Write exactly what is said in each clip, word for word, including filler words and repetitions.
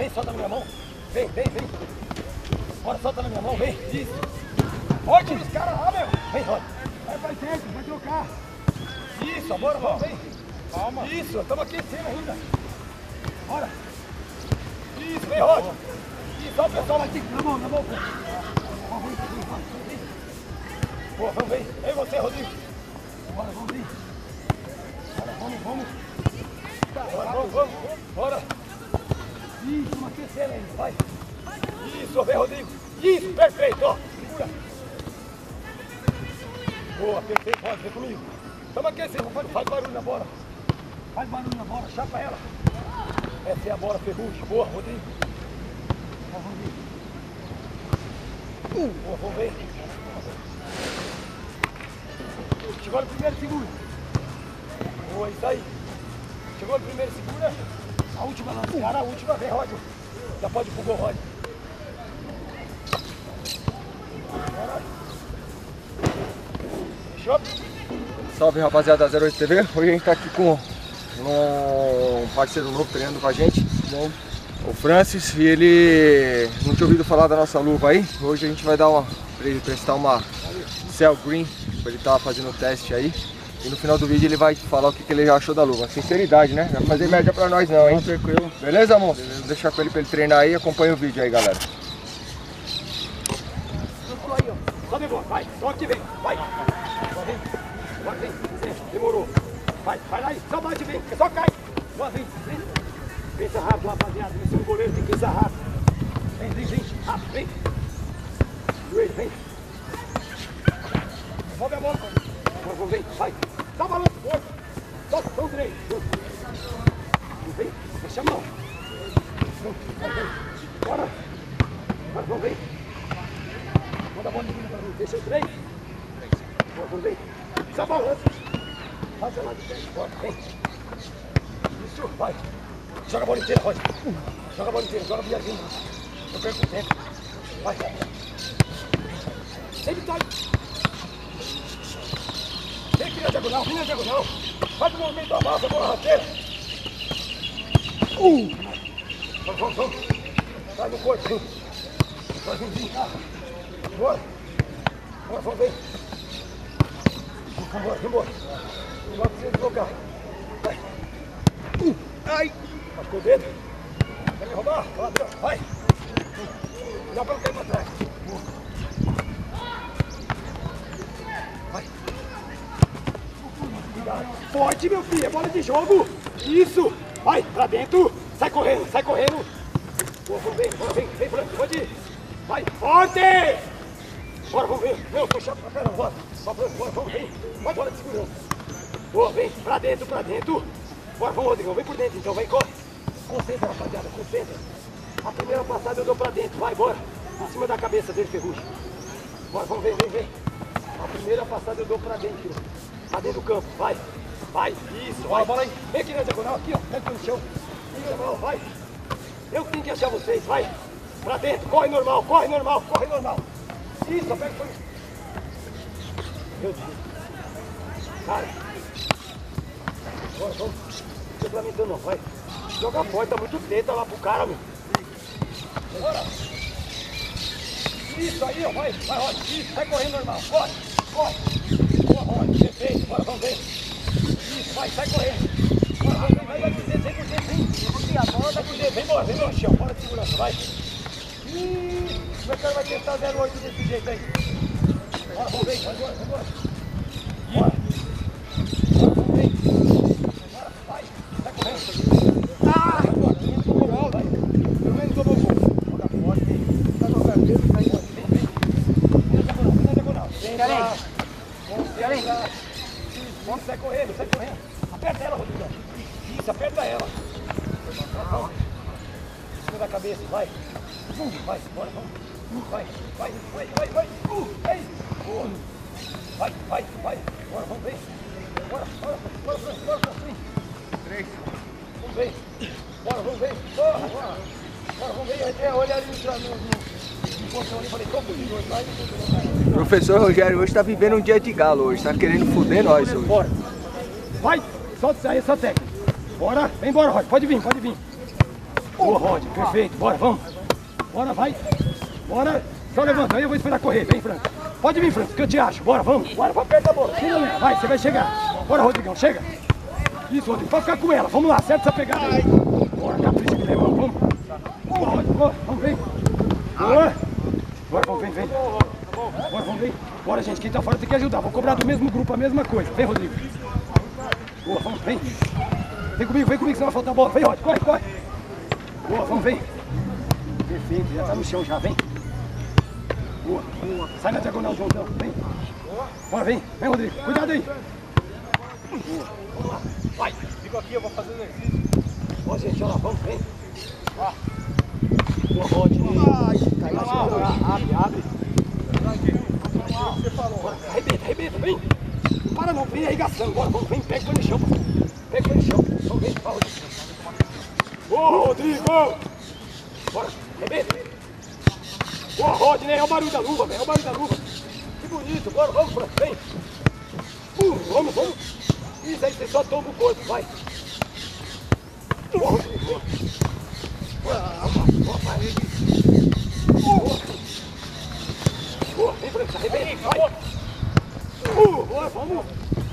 vem, solta na minha mão. Vem, vem, vem. Bora, solta na minha mão, vem. Isso. Forte nos caras lá, meu. Vem, Rod. Vai pra dentro, vai trocar. Isso, bora, bora, vem. Calma. Isso, estamos aquecendo ainda. Bora. Isso, vem, Rod. Isso, olha o pessoal aqui. Na mão, na mão. Boa, vamos, vem. Vem você, Rodrigo. Bora, vamos, vem. Bora, vamos, vamos. Bora, vamos, vamos. Bora. Isso, estamos aquecendo ainda, vai. Isso, vem, Rodrigo. Isso, perfeito, ó. Segura. Boa, perfeito, pode ver comigo. Estamos aquecendo, faz, faz barulho na bola. Faz barulho na bola, chapa ela. Essa é a bola, Ferrugem. Boa, Rodrigo. Vamos ver. Uh, boa, vamos ver. Chegou no primeiro, segura. Boa, isso aí. Chegou no primeiro, segura. A última lançada, a última, vem, Rod. Já pode ir pro gol, Rod. Fechou? Salve, rapaziada da zero oito T V. Hoje a gente tá aqui com um parceiro novo treinando com a gente, bom, o Francis, e ele não tinha ouvido falar da nossa luva aí. Hoje a gente vai dar uma, pra ele prestar uma Cell Green, ele tá fazendo o teste aí. E no final do vídeo ele vai falar o que, que ele já achou da luva. Sinceridade, né? Não vai fazer média pra nós não, hein? Tranquilo. Beleza, amor? Beleza. Vou deixar com ele pra ele treinar aí. Acompanha o vídeo aí, galera. Só demora, vai. Só que vem. Vai. Só vem. Agora vem. Demorou. Vai. Vai lá e só bate e vem. Só cai. Agora vem. Vem. Pensa rápido, rapaziada. Vem, o goleiro tem que pensar rápido. Vem, vem, vem. Rápido, vem. Joelho, vem. Devolve a bola. Agora vem. Vai. Dá o balão. Solta. São três. Vem. Fecha a mão. Bora. Agora vamos ver. Manda a bola de pra mim. Deixa o três. Bora, vamos ver. Só balança. Faz ela de frente. Bora, vem. Isso, vai. Joga a bola inteira, Roger. Joga a bola inteira, joga a viadinha. Eu perco o tempo. Vai. Sempre tá. Vem aqui na diagonal, vem na diagonal. Faz o movimento da massa, bola rasteira. Uh! Vamos, vamos, vamos. Sai no corpo, vem. Vai, vem, vem. Bora. Bora, vamos ver. Vambora, vambora. Não vai precisar deslocar. Vai. Uh. Ai. Machucou o dedo. Quer me roubar? Ladrão. Vai. Dá pra não cair pra trás. Vai. Forte, meu filho. É bola de jogo. Isso. Vai, pra dentro. Sai correndo, sai correndo. Boa, vamos ver. Bora, vem, vem, Franco. Pode ir. Vai, forte. Bora, vamos ver. Não, tô chato pra caramba. Bora. Só Franco, bora, vamos, vem. Vai, bola de segurança. Boa, vem. Pra dentro, pra dentro. Bora, vamos, Rodrigão. Vem por dentro, então. Vem, corre. Concentra, rapaziada. Concentra. A primeira passada eu dou pra dentro. Vai, bora. Em cima da cabeça dele, Ferrugem. Bora, vamos, vem, vem, vem. A primeira passada eu dou pra dentro. Pra dentro do campo. Vai. Vai. Isso. Vai, bola aí. Vem aqui na diagonal. Aqui, ó. Pega no chão. Normal, vai. Eu que tenho que achar vocês. Vai. Pra dentro. Corre normal. Corre normal. Corre normal. Isso, pega foi. Meu Deus. Cara. Bora, vamos. Não tô lamentando não, vai. Joga forte, tá muito teta lá pro cara, meu. Bora. Isso aí, ó, vai. Vai, Rod. Isso, vai correndo normal. Corre, corre. Boa, Rod. Perfeito. Bora, vamos ver. Isso, vai, sai correndo. Bora, vamos ver. Vai, vai, por dentro, vem por dentro, vem. A bola tá por dentro. Vem embora, vem no chão. Bora de segurança, vai. Ih, como é que ela vai testar zero oito desse jeito aí? Bora, vamos ver. Vai embora, vai embora. Bora. Bora, vamos ver. Bora, vai. Sai correndo. Ah, bora. Vai, vai. Pelo menos tomou gol. Joga forte. Tá jogando mesmo, vai embora. Vem, vem. Vem na diagonal, vem na diagonal. Vem lá. Vem lá. Vamos, sai correndo, sai correndo. Aperta ela, Rodrigo. Isso, aperta ela. Em cima da cabeça, vai. Vai, bora, vamos. Vai, vai, vai, vai, vai. Uh, ei. Uh. Vai, vai, vai. Bora, vamos ver. Bora, bora, bora, bora, bora, bora. Três. Vamos ver. Bora, vamos ver. Bora, bora. Bora, vamos ver. É, olha ali no no falei, tô fugindo hoje, vai. Professor Rogério hoje tá vivendo um dia de galo hoje, tá querendo foder nós hoje. Bora. Vai, solta isso aí, essa técnica. Bora, vem embora, Roger. Pode vir, pode vir. Boa, Rod, perfeito, bora, vamos. Bora, vai. Bora. Só levanta, aí eu vou esperar correr. Vem, Franco. Pode vir, Franco, que eu te acho. Bora, vamos. Bora, vai perto da bola. Chega, Léo. Vai, você vai chegar. Bora, Rodrigão, chega. Isso, Rodrigo, pode ficar com ela. Vamos lá, acerta essa pegada aí. Bora, capricha aqui, Leão, vamos. Boa, Rodrigo, boa. Vamos, vem. Boa. Bora, vamos, vem, vem. Bora, vamos, vem. Bora, gente, quem tá fora tem que ajudar. Vou cobrar do mesmo grupo a mesma coisa. Vem, Rodrigo. Boa, vamos, vem. Vem comigo, vem comigo, senão vai faltar a bola. Vem, Rod, corre, corre. Boa, vamos, vem. Perfeito, já tá no chão já, vem. Boa, boa. Sai na diagonal, Joãozão, vem. Bora, vem. Vem, Rodrigo, cuidado aí. Boa, vamos lá, vai. Fico aqui, eu vou fazer o exercício. Ó, gente, olha lá, vamos, vem. Ó. Boa, Rod. Caiu na segunda, abre, abre. Você falou. Bora, arrebenta, arrebenta, vem. Não para não, vem arregaçando, bora, vamos, vem, pega o pé no chão. Pega o pé no chão, vamos, vem, vai, Rodrigo. Boa, Rodrigo. Bora, arrebenta. Boa, Rodney, é o barulho da luva, velho, é o barulho da luva. Que bonito, bora, vamos, Franco, vem. Uh, vamos, vamos. Isso aí, você só tomba o corpo, vai. Boa, Rodrigo, boa. Boa, boa, vai. Boa. Boa, vem, Franco, arrebenta, vai. Uh, boa, vamos.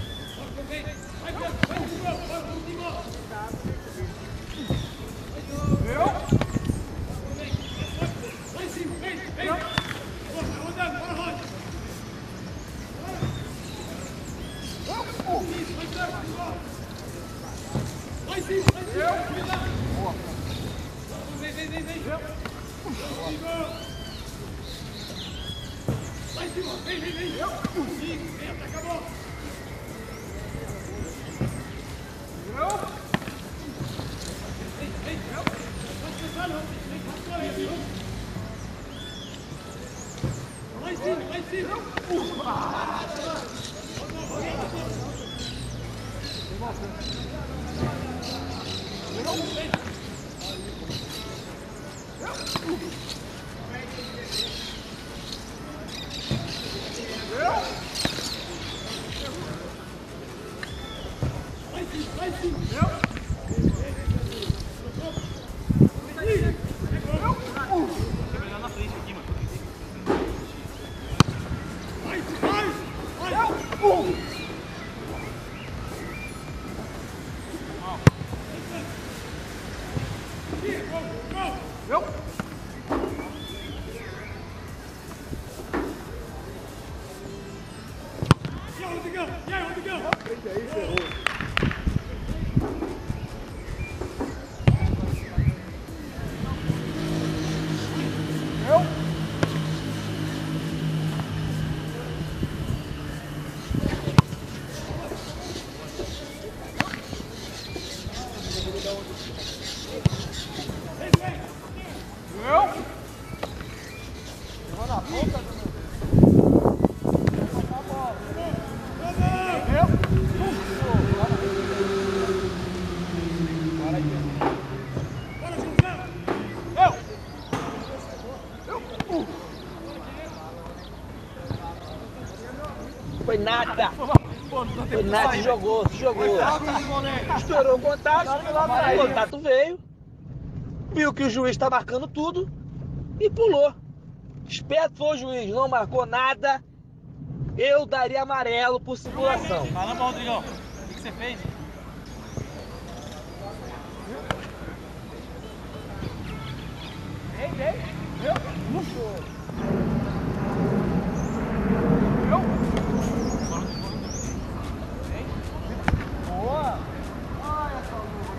Foi nada. Foi nada, se jogou, se jogou. Estourou o contato, o contato veio, viu que o juiz está marcando tudo e pulou. Esperto foi o juiz, não marcou nada. Eu daria amarelo por simulação. Caramba, Rodrigão, o que, que você fez? Vem, vem. Viu? Boa! Ai, essa luva.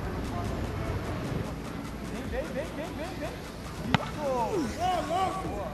Vem, vem, vem, vem, vem, vem. Isso! Boa!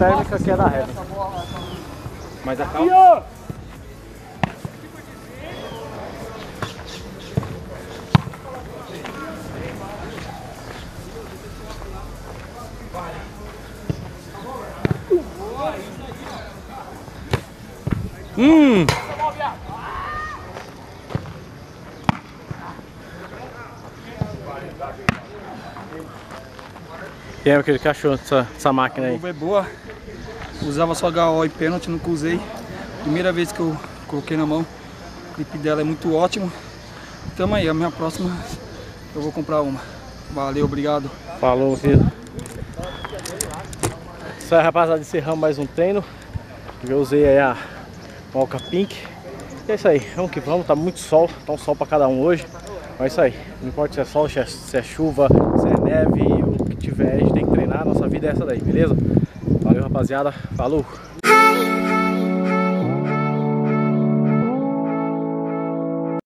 térmica que é da reta. Mas a calma. Ó. Hum! E aí, meu querido, o que achou dessa, dessa máquina aí? A luva é boa. Usava só H O e pênalti, nunca usei. Primeira vez que eu coloquei na mão. O clipe dela é muito ótimo. Tamo aí, a minha próxima eu vou comprar uma. Valeu, obrigado. Falou, meu querido. Isso aí, rapaziada, encerramos mais um treino. Eu usei aí a Mocha Pink. E é isso aí, vamos que vamos, tá muito sol, tá um sol pra cada um hoje. Mas é isso aí, não importa se é sol, se é, se é chuva, se é neve, o que tiver, a gente tem que treinar, nossa vida é essa daí, beleza? Valeu, rapaziada, falou!